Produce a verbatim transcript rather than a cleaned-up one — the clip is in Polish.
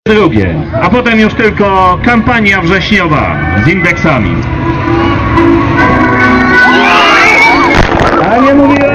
Drugie, a potem już tylko kampania wrześniowa z indeksami. A nie mówiłem!